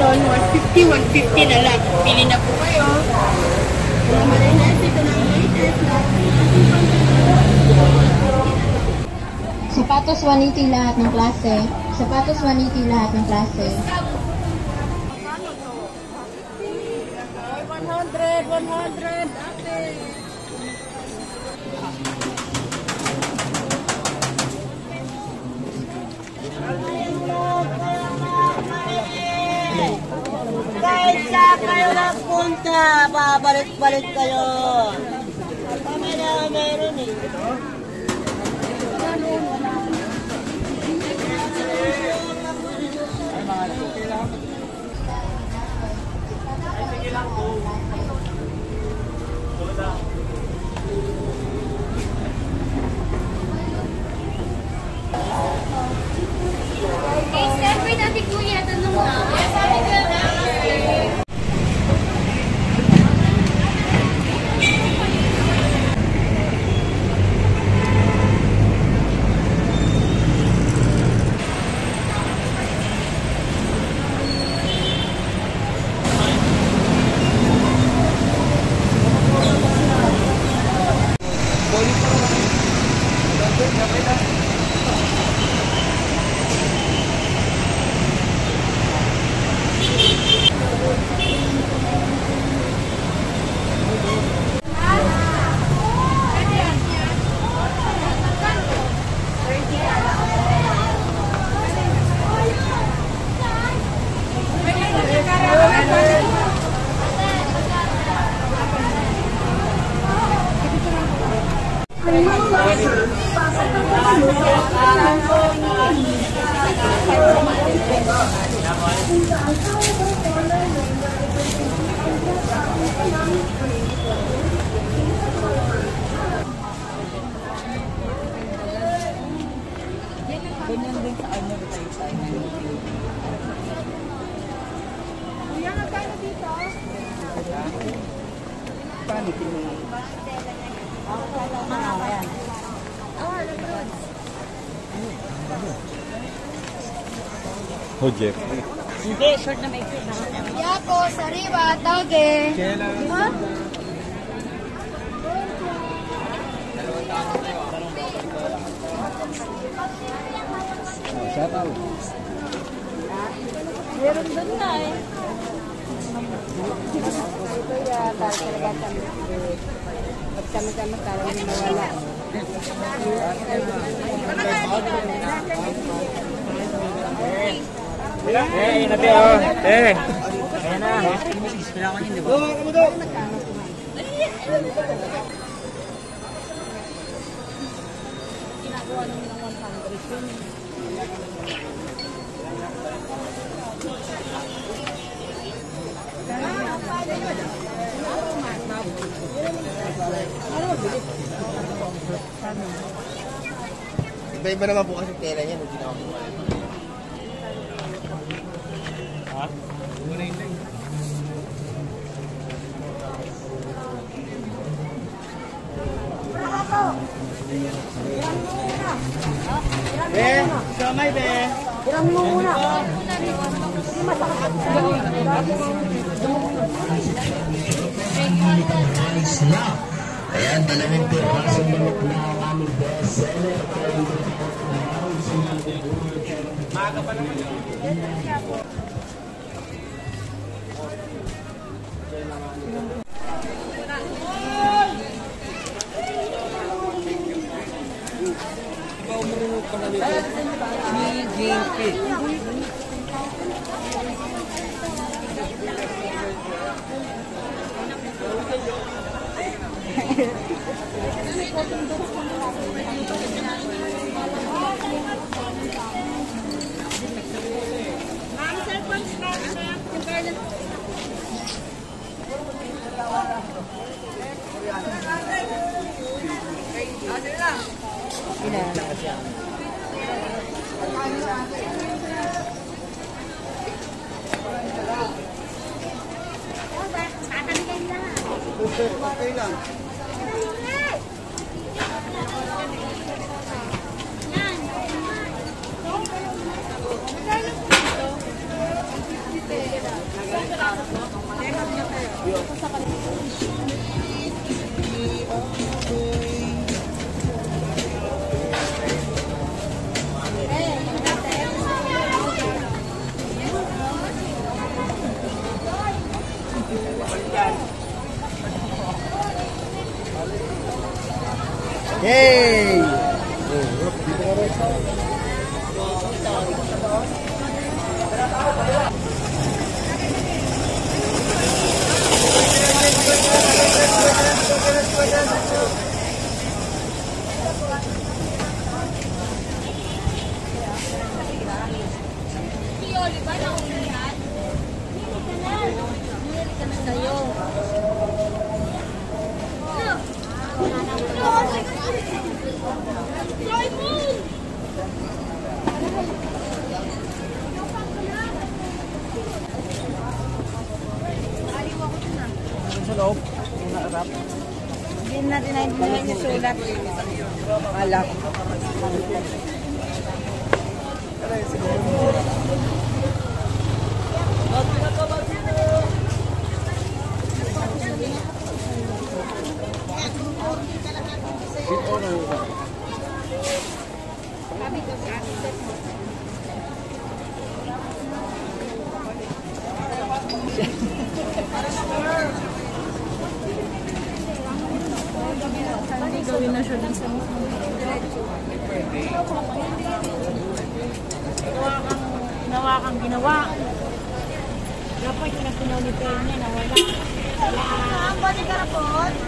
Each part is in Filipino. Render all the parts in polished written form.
cotton, 150, 150 na lang. Pili na po kayo. Mga marinas, ito na ang latest na. Sapatos 180 lahat ng klase. Sapatos 180 lahat ng klase. 100, ate. Kahit sa kayo nagpunta, babalik-balik kayo. Kami na meron eh. Siyempre dati kuya, tanong na. Ganyan din sa ano tayo sa Kuya, magkano dito? paano tingin? Oh, Jeff. Hindi, short na may ikot. Yapo, sariwa, toge. Ha? Meron doon na eh. Ito yan, dahil talaga kami. At kami-kami talagang nawala. Eh, nabi oh. Eh. Ayan na. Kailangan yun, di ba? Ginagawa namin ng 100 yun. Iba-iba naman po kasi tela niya nung ginawa ko. Ha? Be, samay be. Hiram mo muna. Ayan, dalawang pirasong manok na ang aming bestseller. Maaga pa naman yun. Ikaw marunong ka na nito. Si JP. Okay lang. Yan. Yay! Sa loob, yung naarap. Hindi natin naintindihan yung sulat. Alak. Gawin na siya din sa ginawa kang ginawa. Dapat yung napunolipin niya na wala. Ang balik ka na po?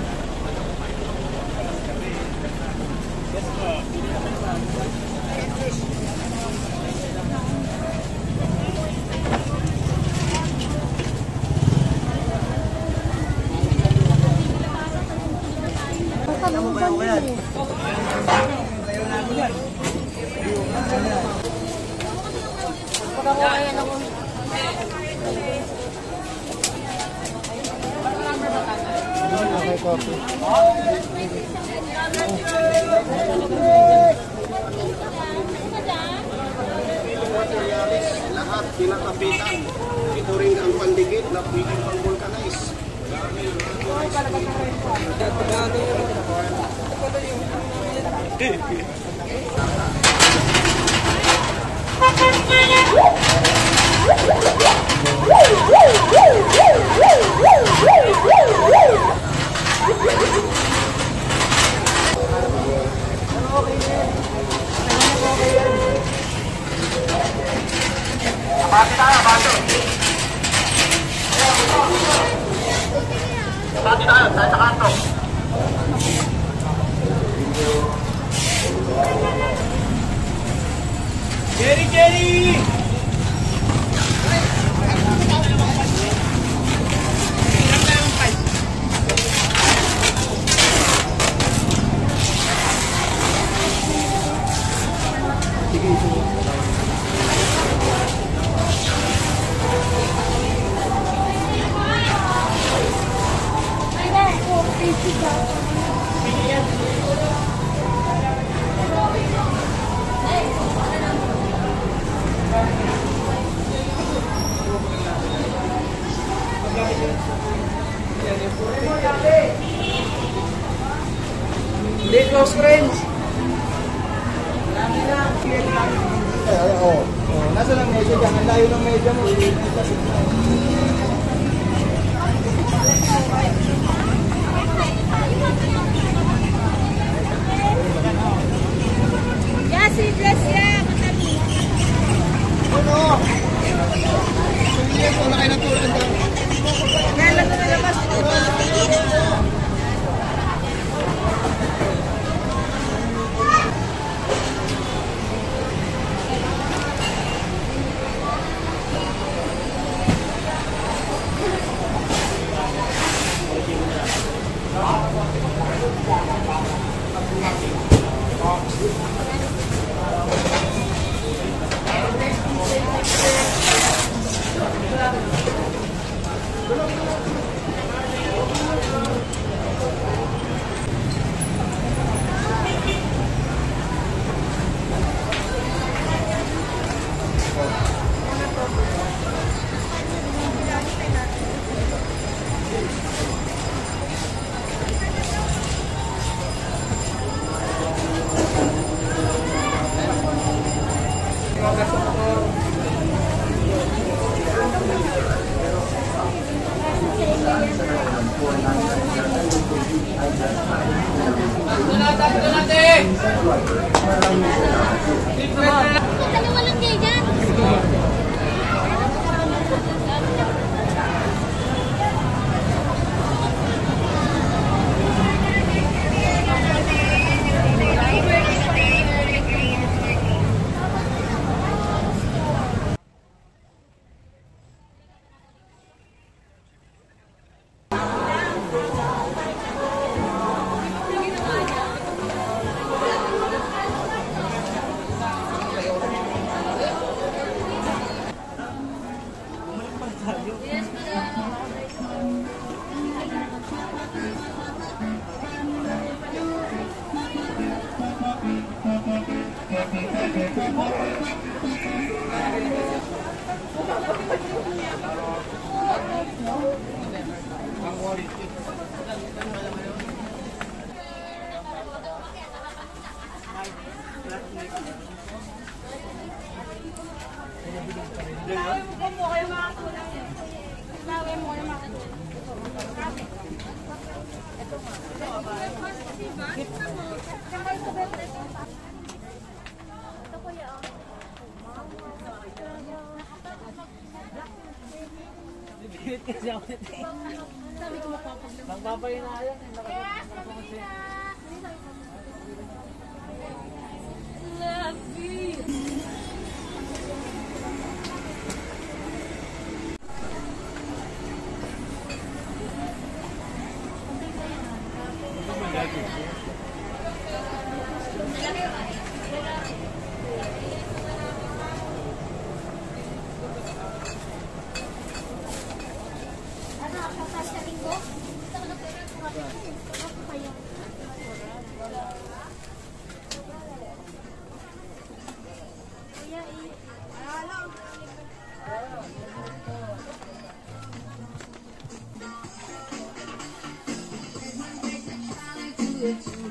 Lahat kinakapitan. Ito rin ang pandikit na pwedeng pang-vulcanize. Bakit tayo, bakit? Bakit tayo, tayo sa kanto. Jerry, Jerry! Hindi, close friends. Nasa lang medyo dyan. Ang layo ng medyo mo. Jesse, Jesse, yeah. Ano? Hindi ko na kayo natulog daw. Nalang ko na labas. Kasi ako nito. Sabi ko mapapaglaban. Magpapahinayan. Love you. It's